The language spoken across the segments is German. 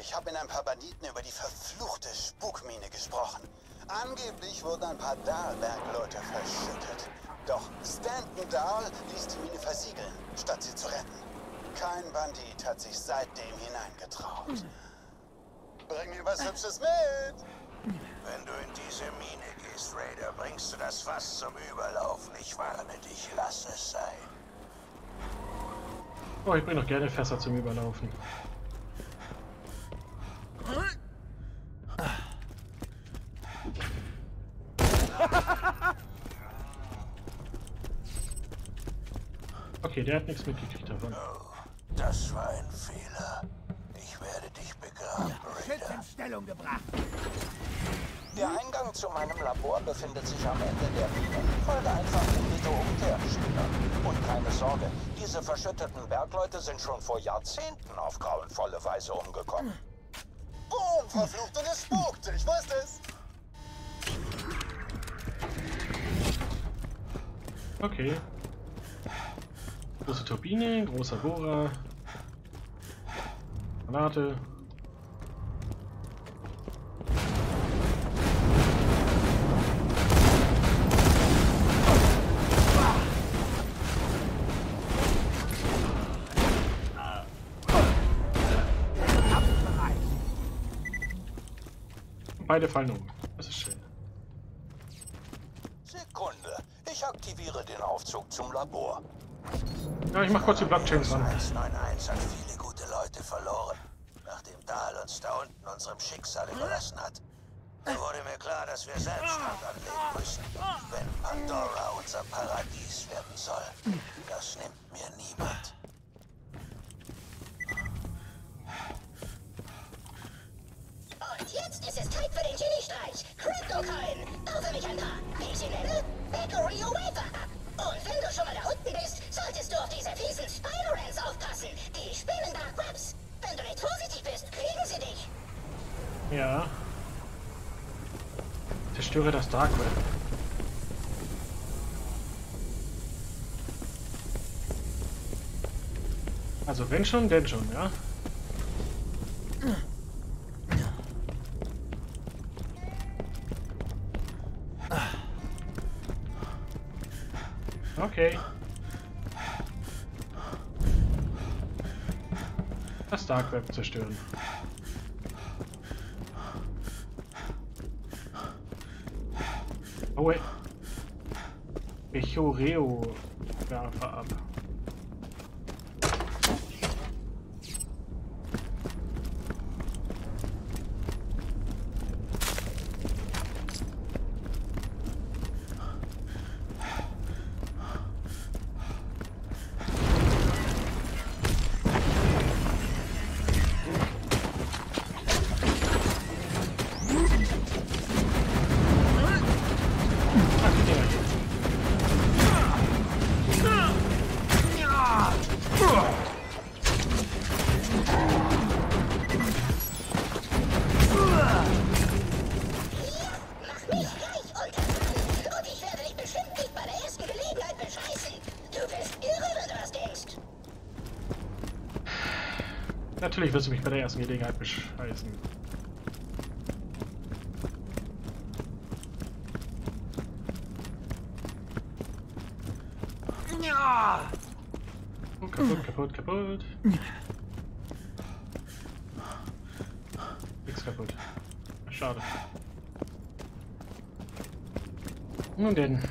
Ich habe mit ein paar Banditen über die verfluchte Spukmine gesprochen. Angeblich wurden ein paar Dahl-Bergleute verschüttet. Doch Stanton Dahl ließ die Mine versiegeln, statt sie zu retten. Kein Bandit hat sich seitdem hineingetraut. Bring mir was Hübsches mit! Wenn du in diese Mine gehst, Raider, bringst du das Fass zum Überlaufen. Ich warne dich, lass es sein. Oh, ich bringe doch gerne Fässer zum Überlaufen. Okay, der hat nichts mitgekriegt davon. Oh, das war ein Fehler. Ich werde dich begraben, Schild Raider. in Stellung gebracht. Der Eingang zu meinem Labor befindet sich am Ende der Mine. Folge einfach dem Meteor-Umkehrschüler. Und keine Sorge, diese verschütteten Bergleute sind schon vor Jahrzehnten auf grauenvolle Weise umgekommen. Boom, verflucht und es spukt. Ich wusste es. Okay. Große Turbine, großer Bohrer. Granate. Beide fallen um. Das ist schön. Sekunde, ich aktiviere den Aufzug zum Labor. Ja, ich mach kurz die Blockchains an. 191 hat viele gute Leute verloren, nachdem Dahl uns da unten unserem Schicksal überlassen hat. Da wurde mir klar, dass wir selbst Hand anlegen müssen, wenn Pandora unser Paradies werden soll. Das nimmt mir niemand. Und jetzt ist es Zeit für den Geniestreich. CryptoCoin. Kaufe mich ein paar. Wie ich sie nenne? Bakery Wafer. Und wenn du schon mal da unten bist, solltest du auf diese fiesen Spider-Rans aufpassen. Die spinnen Dark Webs. Wenn du nicht vorsichtig bist, kriegen sie dich. Ja. Zerstöre das Dark Web. Also wenn schon, denn schon, ja? Okay. Das Dark Web zerstören. Oh, Echoreo Werfer ab. Natürlich wirst du mich bei der ersten Gelegenheit bescheißen. Oh, kaputt, kaputt, kaputt. Nix kaputt. Schade. Nun denn.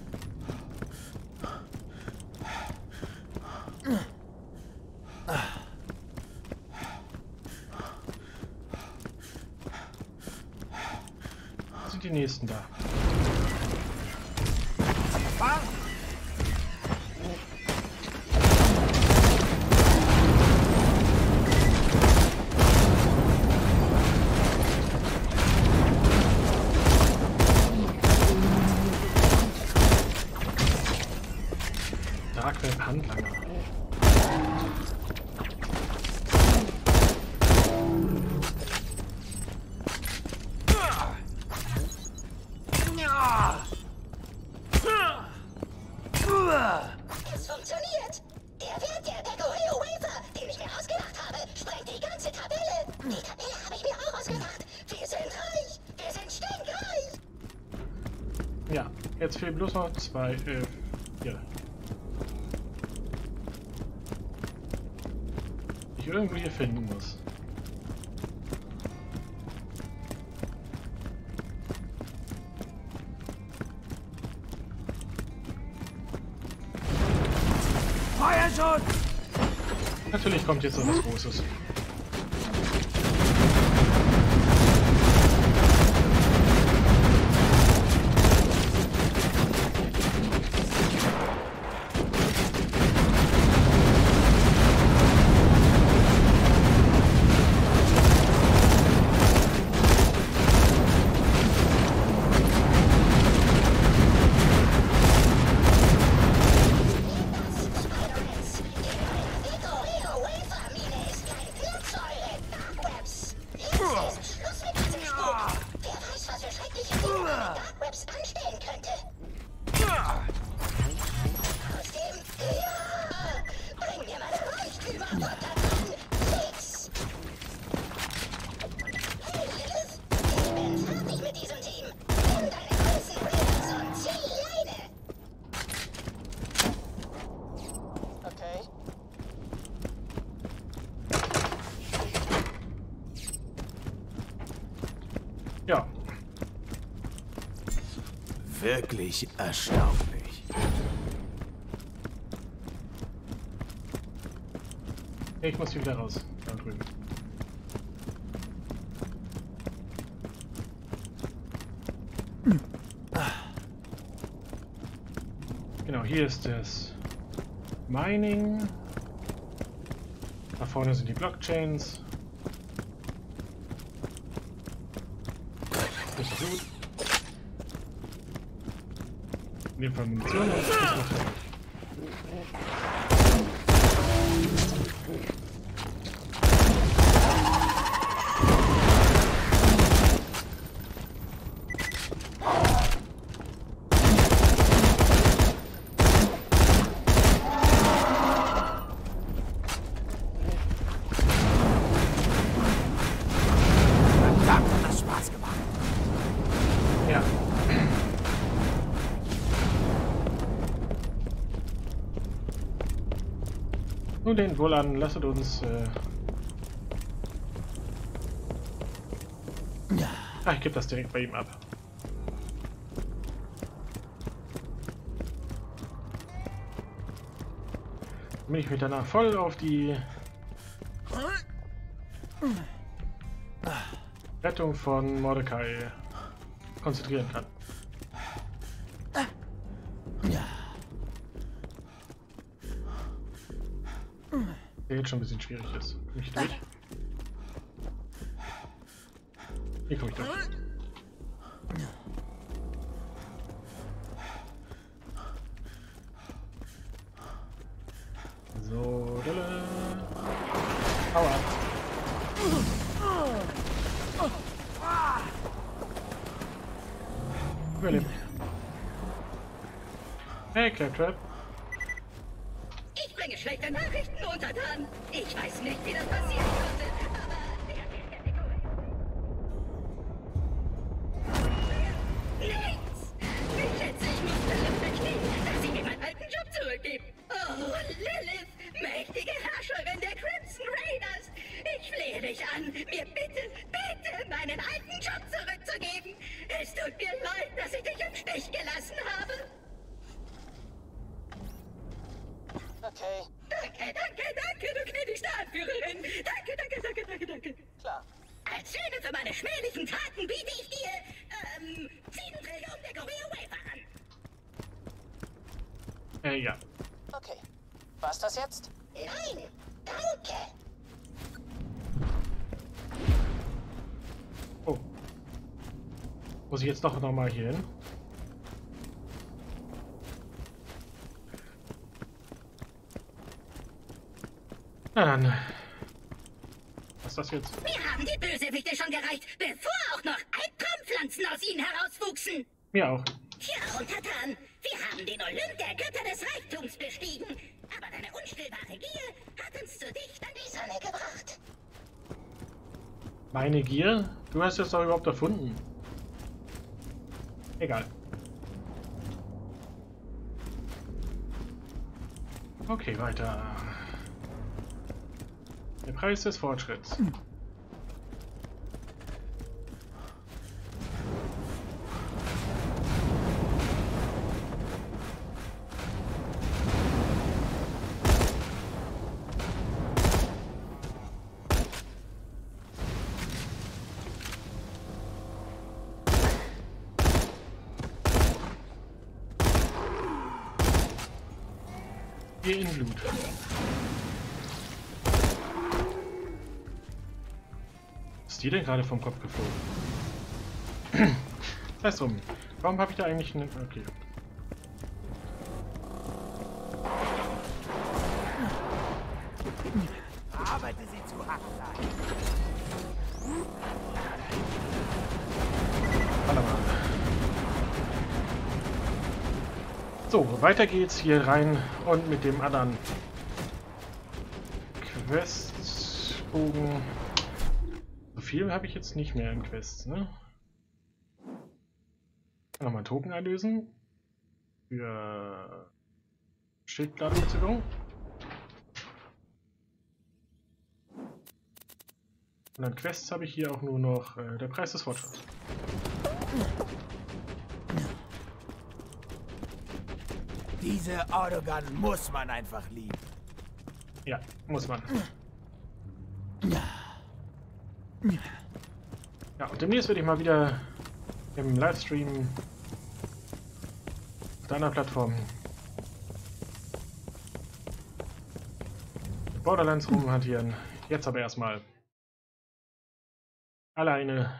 Sind die nächsten da? Darkweb Handlanger. Es funktioniert! Der Wert der Bakery Wafer, den ich mir ausgedacht habe, sprengt die ganze Tabelle. Die Tabelle Ja, jetzt fehlen bloß noch 2, hier. Die ich irgendwo hier finden muss. Feuerschutz! Natürlich kommt jetzt noch was Großes. Ja. Wirklich erstaunlich. Ich muss hier wieder raus. Da drüben. Genau, hier ist das Mining. Da vorne sind die Blockchains. Das ist gut. In dem Fall Munition und das ist noch. Nun den Wohlan, lasset uns. Ich gebe das direkt bei ihm ab. Damit ich mich danach voll auf die Rettung von Mordecai konzentrieren kann. Der jetzt schon ein bisschen schwierig ist. Komm ich durch? Hier komme ich durch. So, Dille. Aua. Überlebt. Hey, Claptrap. Ich bringe schlechte Nachrichten, Untertan. Ich weiß nicht, wie das passieren konnte, aber nichts! Ich schätze, ich muss Lilith verstehen, dass sie mir meinen alten Job zurückgibt. Oh, Lilith, mächtige Herrscherin der Crimson Raiders! Ich flehe dich an, mir bitte meinen alten Job zurückzugeben. Es tut mir leid, dass ich dich im Stich gelassen habe. Okay, Danke, du gnädigste Anführerin. Danke. klar. Als Schöne für meine schmählichen Taten biete ich dir, 10 Trillionen der Gorilla Wafer an. Ja. Okay. War's das jetzt? Nein, danke. Oh. Muss ich jetzt doch noch mal hier hin? Na dann. Was ist das jetzt? Mir haben die Bösewichte schon gereicht, bevor auch noch Albtraumpflanzen aus ihnen herauswuchsen. Mir auch. Tja, Untertan, wir haben den Olymp der Götter des Reichtums bestiegen. Aber deine unstillbare Gier hat uns zu dicht an die Sonne gebracht. Meine Gier? Du hast es doch überhaupt erfunden. Egal. Okay, weiter. Der Preis des Fortschritts. Hier in Blut. Ist die denn gerade vom Kopf geflogen? Das heißt drum. Warum habe ich da eigentlich eine... Okay. Arbeite sie zu Hackfleisch. Warte mal. So, weiter geht's hier rein und mit dem anderen Questbogen. So viel habe ich jetzt nicht mehr in Quests, ne? Nochmal einen Token einlösen. Für Schildladezügung. Und an Quests habe ich hier auch nur noch der Preis des Fortschritts. Diese Autogun muss man einfach lieben. Ja, muss man. Ja, und demnächst werde ich mal wieder im Livestream auf deiner Plattform Borderlands rumhantieren. Jetzt aber erstmal alleine,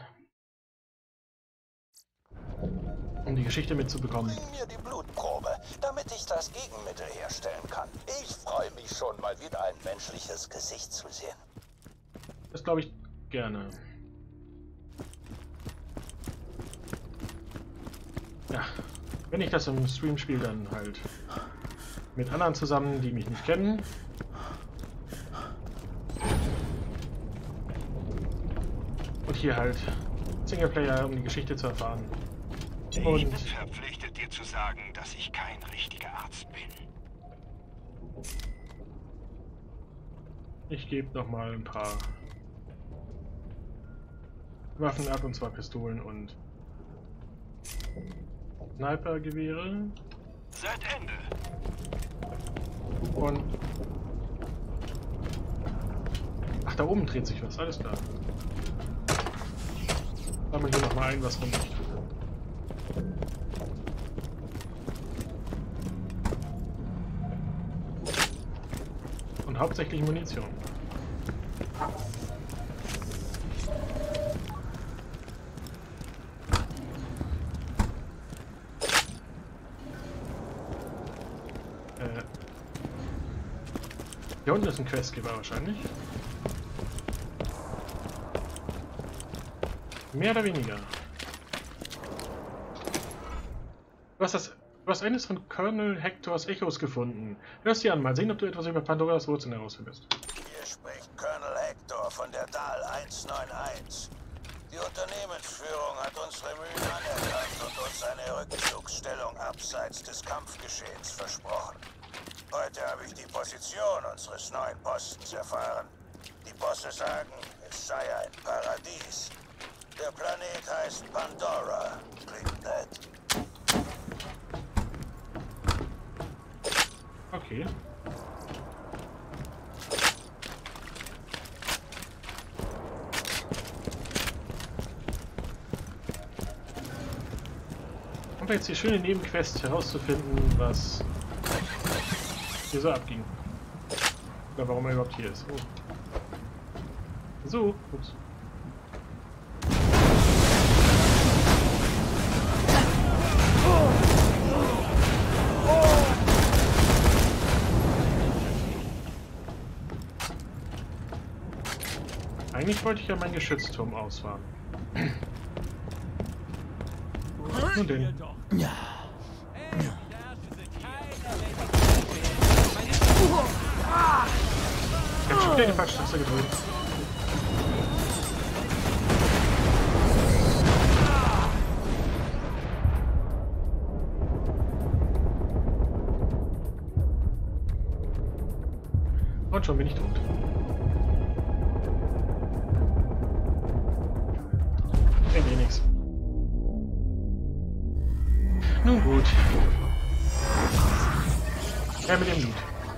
um die Geschichte mitzubekommen. Bring mir die Blutprobe, damit ich das Gegenmittel herstellen kann. Ich freue mich schon, mal wieder ein menschliches Gesicht zu sehen. Das glaube ich gerne. Ja, wenn ich das im Stream spiele, dann halt mit anderen zusammen, die mich nicht kennen. Und hier halt Singleplayer, um die Geschichte zu erfahren. Ich Und bin verpflichtet, dir zu sagen, dass ich kein richtiger Arzt bin. ich gebe nochmal ein paar Waffen ab, und zwar Pistolen und Snipergewehre. Seit Ende. Und ach, da oben dreht sich was, alles klar. Sammeln hier nochmal ein, was rumliegt. Und hauptsächlich Munition. Hier unten ist ein Questgeber wahrscheinlich. Mehr oder weniger. Du hast eines von Colonel Hectors Echos gefunden. Hörst dir an, mal sehen, ob du etwas über Pandoras Wurzeln herausfindest. Hier spricht Colonel Hector von der DAL 191. Die Unternehmensführung hat unsere Mühen anerkannt und uns eine Rückzugsstellung abseits des Kampfgeschehens versprochen. Heute habe ich die Position unseres neuen Postens erfahren. Die Bosse sagen, es sei ein Paradies. Der Planet heißt Pandora. Klingt nett. Okay. Und jetzt die schöne Nebenquest herauszufinden, was hier so abging. Oder warum er überhaupt hier ist. Oh. So, ups. Eigentlich wollte ich ja meinen Geschützturm ausfahren. Nun denn. Ich hab schon wieder die falsche Taste gedrückt. Und schon bin ich tot. Bringt eh nichts. Nun gut. Ja, mit dem Loot.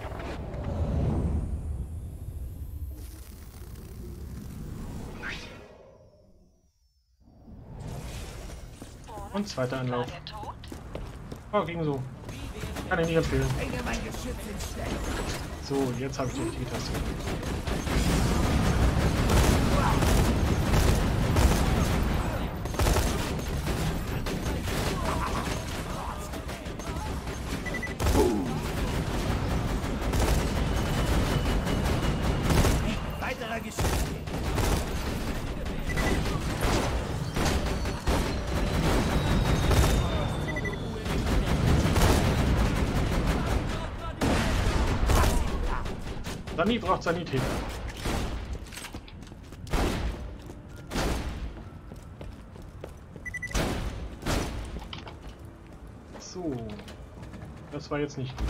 Und zweiter Anlauf. Oh, ging so. Kann ich nicht empfehlen. So, jetzt habe ich die richtige Taste. Weiterer Geschütz. Sani braucht Sanität. So. Das war jetzt nicht gut.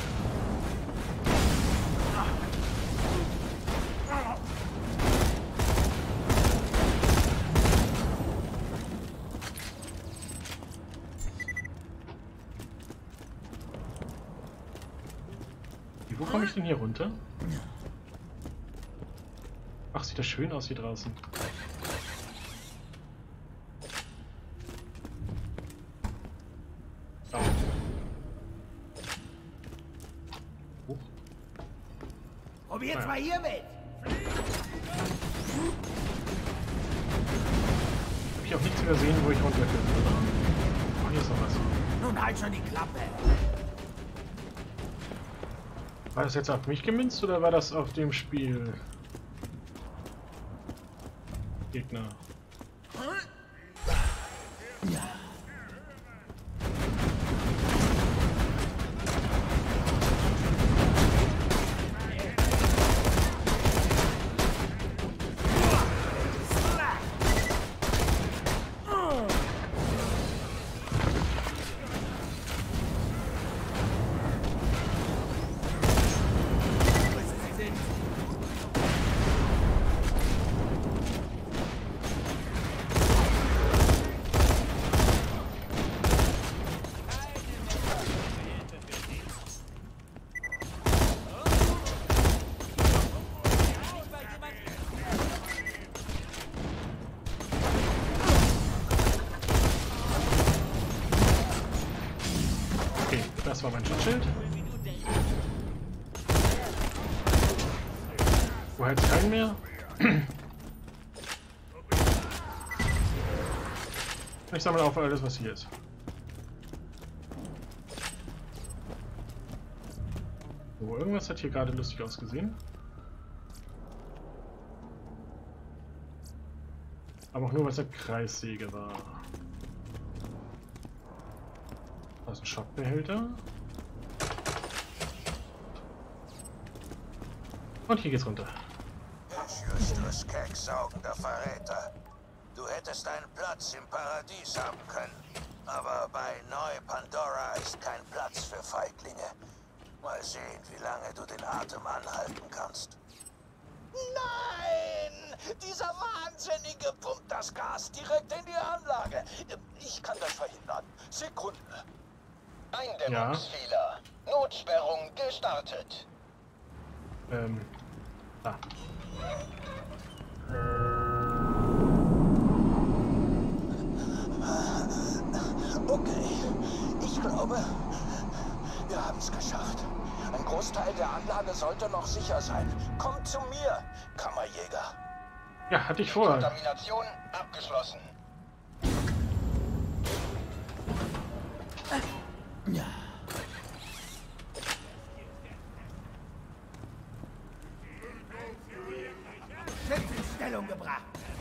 Wo komme ich denn hier runter? Ach, sieht das schön aus hier draußen. Oh. Hoch. Probiert's mal hier mit. Hab ich auch nichts übersehen, wo ich runter bin, oder? Oh, hier ist noch was. Nun halt schon die Klappe. War das jetzt auf mich gemünzt oder war das auf dem Spiel? Gegner. Das war mein Schutzschild. Wo hält es keinen mehr? Ich sammle auf alles, was hier ist. So, irgendwas hat hier gerade lustig ausgesehen. Aber auch nur, weil es eine Kreissäge war. Da ist ein Schockbehälter. Und hier geht's runter. Justus kecksaugender Verräter. Du hättest einen Platz im Paradies haben können. Aber bei Neu-Pandora ist kein Platz für Feiglinge. Mal sehen, wie lange du den Atem anhalten kannst. Nein! Dieser Wahnsinnige pumpt das Gas direkt in die Anlage. Ich kann das verhindern. Sekunde. Eindämmungsfehler. Notsperrung gestartet. Da. Okay, ich glaube, wir haben es geschafft. Ein Großteil der Anlage sollte noch sicher sein. Komm zu mir, Kammerjäger. Ja, hatte ich vor. Kontamination abgeschlossen. Schütz in Stellung gebracht.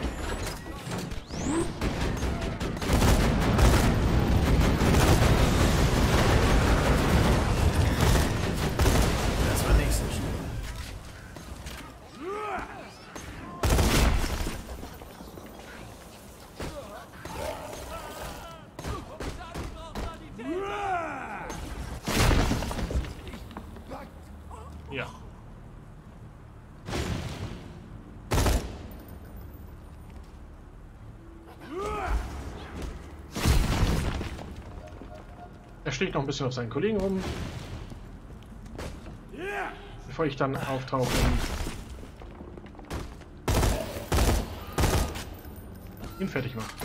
Das war nicht so schlimm. Ja. schlägt noch ein bisschen auf seinen Kollegen rum. Bevor ich dann auftauche und ihn fertig mache.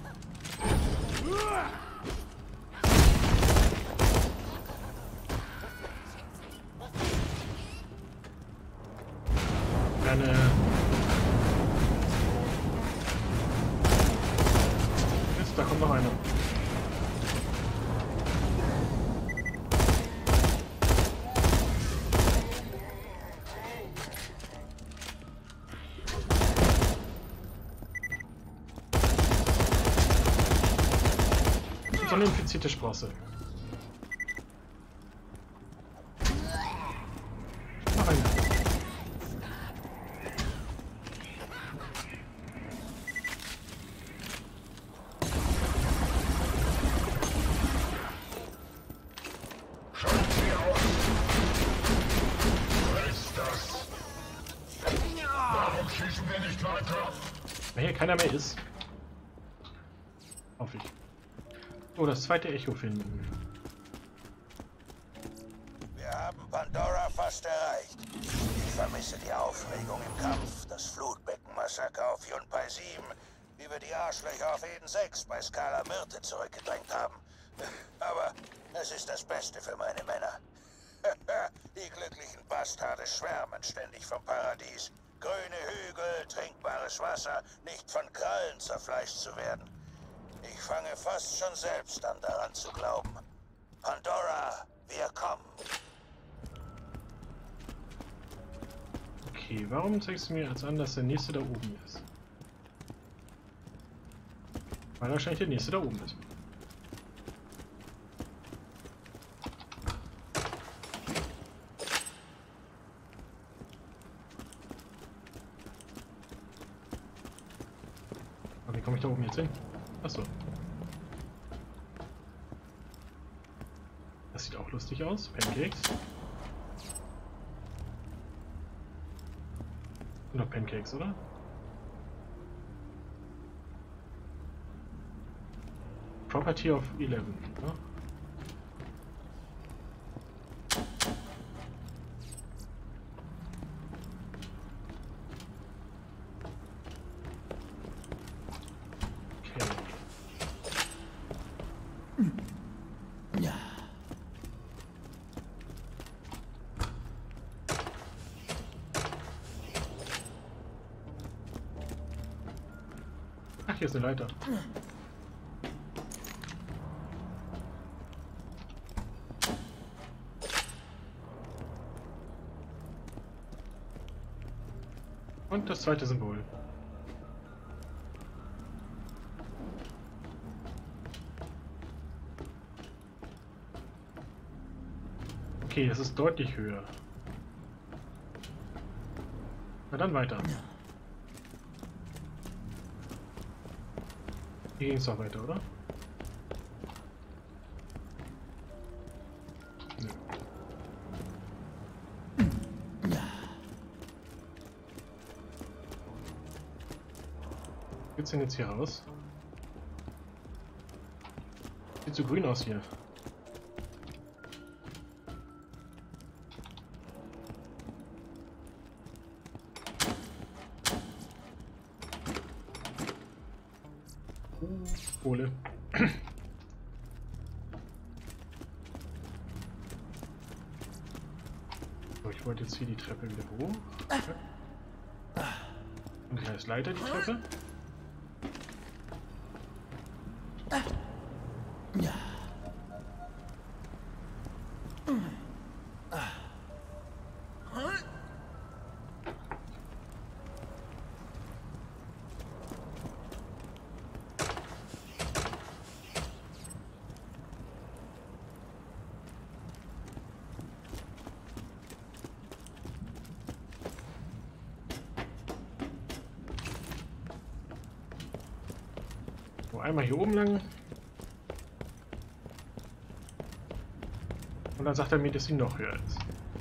Da kommt noch einer. So eine infizierte Sprosse. Noch einer. Wenn hier keiner mehr ist. Hoffe ich. Oh, das zweite Echo finden. Wir haben Pandora fast erreicht. Ich vermisse die Aufregung im Kampf, das Flutbeckenmassaker auf Yunpai 7, wie wir die Arschlöcher auf Eden 6 bei Skala Myrte zurückgedrängt haben. Aber es ist das Beste für meine Männer. Die glücklichen Bastarde schwärmen ständig vom Paradies. Grüne Hügel, trinkbares Wasser, nicht von Krallen zerfleischt zu werden. Ich fange fast schon selbst an, daran zu glauben. Pandora, wir kommen. Okay, warum zeigst du mir jetzt an, dass der nächste da oben ist? Weil wahrscheinlich der nächste da oben ist. Aber wie komme ich da oben jetzt hin? Achso. Das sieht auch lustig aus. Pancakes. Noch Pancakes, oder? Property of 11. Ja? Ach, hier ist eine Leiter. Und das zweite Symbol. Okay, es ist deutlich höher. Na dann weiter. Hier ging es doch weiter, oder? Nö. Geht's denn jetzt hier raus? Sieht so grün aus hier. Kohle. So, ich wollte jetzt hier die Treppe wieder hoch. Und hier ist Leiter die Treppe. Einmal hier oben lang. Und dann sagt er mir, dass sie noch höher ist.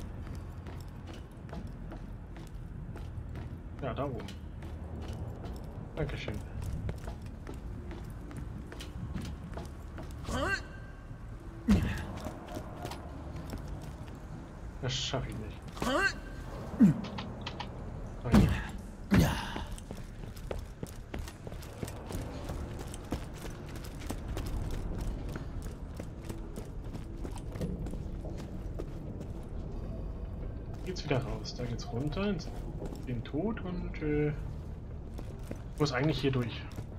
Ja, da oben. Dankeschön. Das schaffe ich nicht. Nein. Geht's wieder raus. Da geht's runter ins den Tod und muss eigentlich hier durch.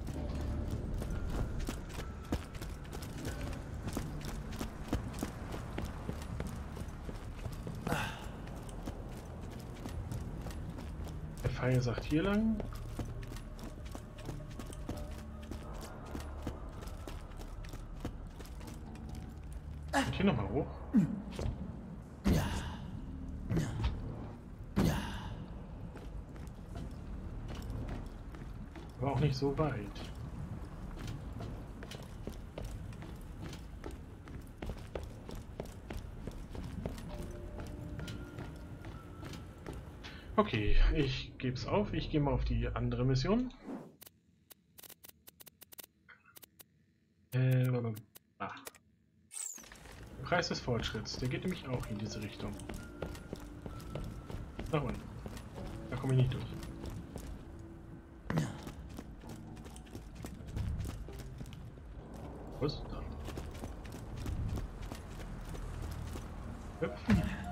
Der Pfeil sagt hier lang. Und hier nochmal hoch. Aber auch nicht so weit. Okay, ich gebe es auf. Ich gehe mal auf die andere Mission. Ah. Preis des Fortschritts. Der geht nämlich auch in diese Richtung. Nach unten. Da komme ich nicht durch. Was? Da. Hüpfen.